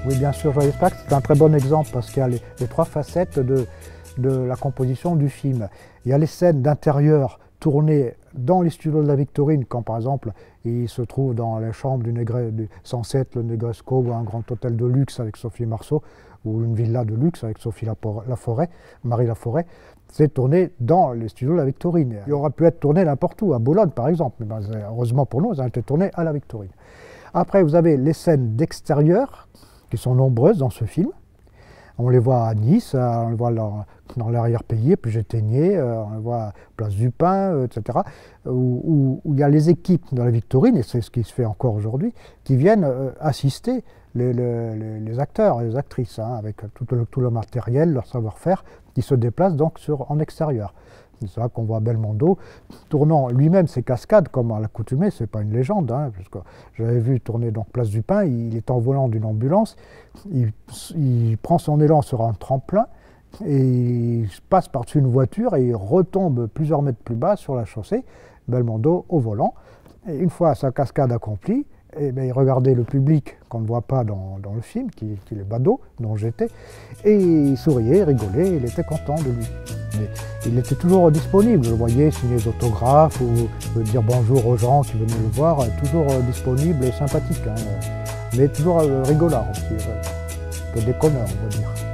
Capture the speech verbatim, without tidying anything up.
Oui, bien sûr, Joyeux Spectacle, c'est un très bon exemple parce qu'il y a les, les trois facettes de, de la composition du film. Il y a les scènes d'intérieur tournées dans les studios de la Victorine, quand par exemple il se trouve dans les chambres du, Négré, du censé être le Negresco ou un grand hôtel de luxe avec Sophie Marceau, ou une villa de luxe avec Sophie Laforêt, Marie Laforêt. C'est tourné dans les studios de la Victorine. Il aurait pu être tourné n'importe où, à Boulogne par exemple, mais ben, heureusement pour nous, ça a été tourné à la Victorine. Après, vous avez les scènes d'extérieur, qui sont nombreuses dans ce film. On les voit à Nice, on les voit dans, dans l'arrière-pays, puis Gétenier, on les voit à Place du Pin, et cetera, où, où, où il y a les équipes de la Victorine, et c'est ce qui se fait encore aujourd'hui, qui viennent euh, assister les, les, les acteurs et les actrices, hein, avec tout le, tout le matériel, leur savoir-faire, qui se déplacent donc sur, en extérieur. C'est là qu'on voit Belmondo tournant lui-même ses cascades, comme à l'accoutumée, c'est pas une légende, hein, parce que j'avais vu tourner donc Place du Pin, il est en volant d'une ambulance, il, il prend son élan sur un tremplin, et il passe par-dessus une voiture et il retombe plusieurs mètres plus bas sur la chaussée, Belmondo au volant. Et une fois sa cascade accomplie, et bien, il regardait le public qu'on ne voit pas dans, dans le film, qui, qui est le badaud dont j'étais, et il souriait, il rigolait, il était content de lui. Mais il était toujours disponible, je le voyais signer des autographes ou dire bonjour aux gens qui venaient le voir, toujours disponible et sympathique, hein, mais toujours rigolard aussi, un peu déconneur on va dire.